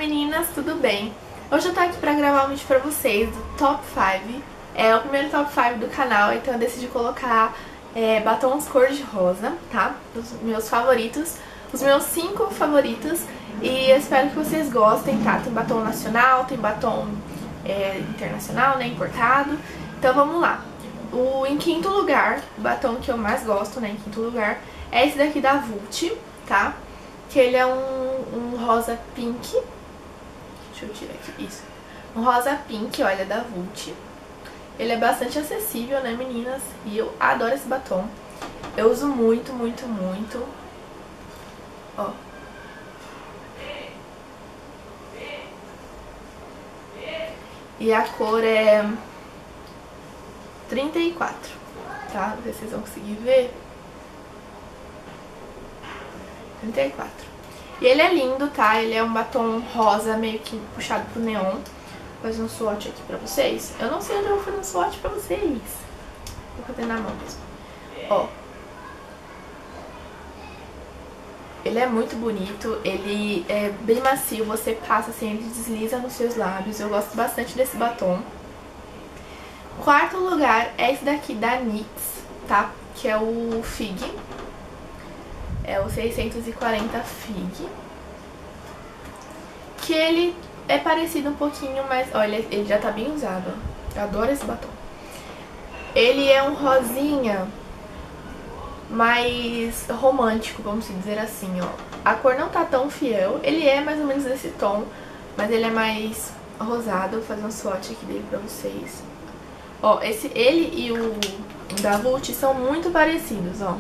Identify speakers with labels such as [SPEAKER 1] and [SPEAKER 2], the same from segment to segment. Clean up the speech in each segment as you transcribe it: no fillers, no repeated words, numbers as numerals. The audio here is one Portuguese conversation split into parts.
[SPEAKER 1] meninas, tudo bem? Hoje eu tô aqui pra gravar um vídeo pra vocês do Top 5. É o primeiro Top 5 do canal, então eu decidi colocar batons cor-de-rosa, tá? Os meus favoritos, os meus 5 favoritos. E eu espero que vocês gostem, tá? Tem batom nacional, tem batom internacional, né, importado. Então vamos lá. Em quinto lugar, o batom que eu mais gosto, né, em quinto lugar, é esse daqui da Vult, tá? Que ele é um rosa pink. Deixa eu tirar aqui, isso. Um rosa pink, olha, da Vult. Ele é bastante acessível, né, meninas? E eu adoro esse batom. Eu uso muito, muito, muito. Ó. E a cor é 34, tá? Não sei se vocês vão conseguir ver. 34. E ele é lindo, tá? Ele é um batom rosa meio que puxado pro neon. Vou fazer um swatch aqui pra vocês. Eu não sei onde eu vou fazer um swatch pra vocês. Vou fazer na mão mesmo. Ó. Ele é muito bonito, ele é bem macio, você passa assim, ele desliza nos seus lábios. Eu gosto bastante desse batom. Quarto lugar é esse daqui da NYX, tá? Que é o Fig. É o 640 Fig. Que ele é parecido um pouquinho, mas olha, ele já tá bem usado, ó. Eu adoro esse batom. Ele é um rosinha mais romântico, vamos dizer assim, ó. A cor não tá tão fiel, ele é mais ou menos desse tom, mas ele é mais rosado. Vou fazer um swatch aqui dele pra vocês. Ó, ele e o da Vult são muito parecidos, ó.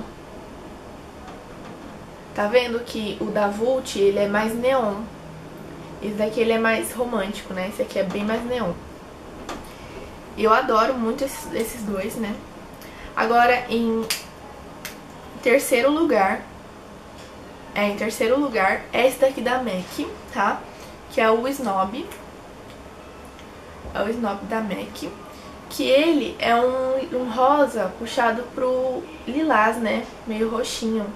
[SPEAKER 1] Tá vendo que o da Vult, ele é mais neon. Esse daqui ele é mais romântico, né? Esse aqui é bem mais neon. E eu adoro muito esses dois, né? Agora, em terceiro lugar é esse daqui da MAC, tá? Que é o Snob. É o Snob da MAC. Que ele é um rosa puxado pro lilás, né? Meio roxinho.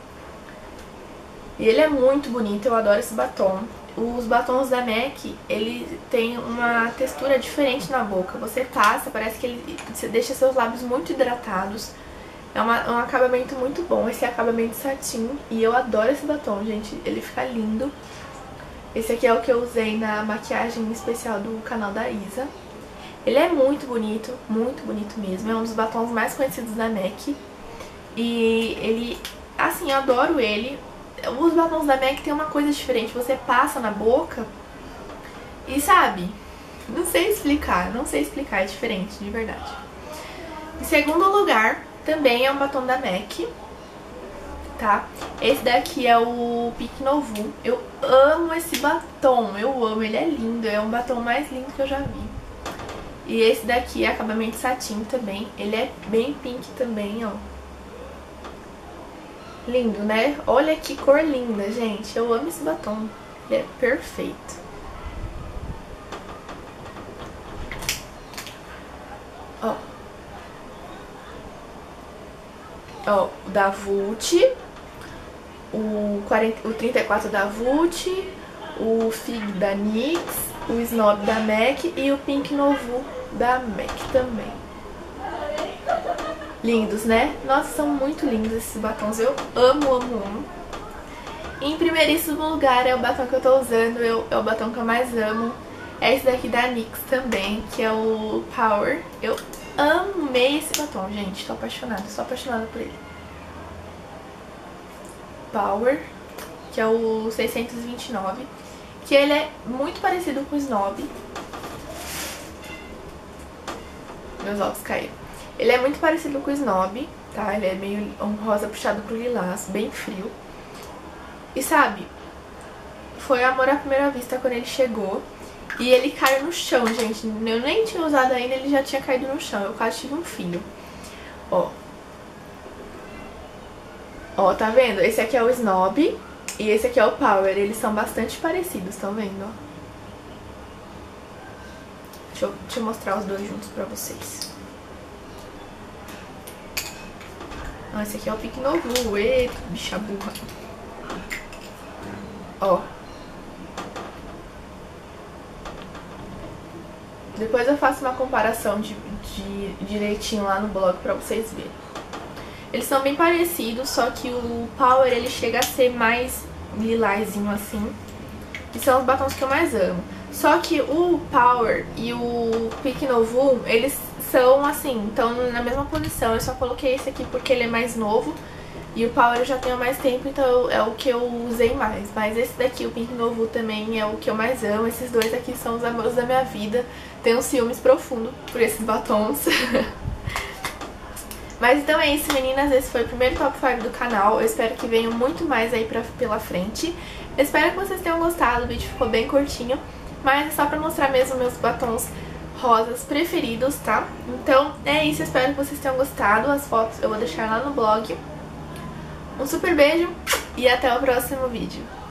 [SPEAKER 1] E ele é muito bonito, eu adoro esse batom. Os batons da MAC, ele tem uma textura diferente na boca. Você passa, parece que ele deixa seus lábios muito hidratados. É um acabamento muito bom, esse acabamento satin. E eu adoro esse batom, gente. Ele fica lindo. Esse aqui é o que eu usei na maquiagem especial do canal da Isa. Ele é muito bonito mesmo. É um dos batons mais conhecidos da MAC. E ele, assim, eu adoro ele. Os batons da MAC tem uma coisa diferente. Você passa na boca e, sabe, não sei explicar, é diferente, de verdade. Em segundo lugar, também é um batom da MAC, tá? Esse daqui é o Pique Novo. Eu amo esse batom, eu amo, ele é lindo, é um batom mais lindo que eu já vi. E esse daqui é acabamento satin também, ele é bem pink também, ó. Lindo, né? Olha que cor linda, gente. Eu amo esse batom. Ele é perfeito. Ó. Ó, o da Vult. O 34 da Vult. O Fig da NYX. O Snob da MAC. E o Pink Novo da MAC também. Lindos, né? Nossa, são muito lindos esses batons. Eu amo, amo, amo. Em primeiríssimo lugar é o batom que eu tô usando. É o batom que eu mais amo. É esse daqui da NYX também, que é o Power. Eu amei esse batom, gente. Tô apaixonada por ele. Power, que é o 629. Que ele é muito parecido com o Snob. Meus óculos caíram. Ele é muito parecido com o Snob, tá? Ele é meio um rosa puxado pro lilás, bem frio. E sabe, foi amor à primeira vista quando ele chegou. E ele caiu no chão, gente. Eu nem tinha usado ainda, ele já tinha caído no chão. Eu quase tive um filho. Ó. Ó, tá vendo? Esse aqui é o Snob e esse aqui é o Power. Eles são bastante parecidos, estão vendo? Deixa eu mostrar os dois juntos pra vocês. Não, esse aqui é o Pique Novo. Eita, bicha burra. Ó. Depois eu faço uma comparação direitinho lá no blog pra vocês verem. Eles são bem parecidos, só que o Power ele chega a ser mais lilazinho assim. E são os batons que eu mais amo. Só que o Power e o Peak Novum, eles são assim, estão na mesma posição. Eu só coloquei esse aqui porque ele é mais novo. E o Power eu já tenho mais tempo, então é o que eu usei mais. Mas esse daqui, o Pink Novu, também é o que eu mais amo. Esses dois aqui são os amores da minha vida. Tenho um ciúmes profundo por esses batons. Mas então é isso, meninas. Esse foi o primeiro top 5 do canal. Eu espero que venham muito mais aí pela frente. Eu espero que vocês tenham gostado. O vídeo ficou bem curtinho, mas é só pra mostrar mesmo meus batons rosas preferidos, tá? Então é isso, eu espero que vocês tenham gostado. As fotos eu vou deixar lá no blog. Um super beijo e até o próximo vídeo.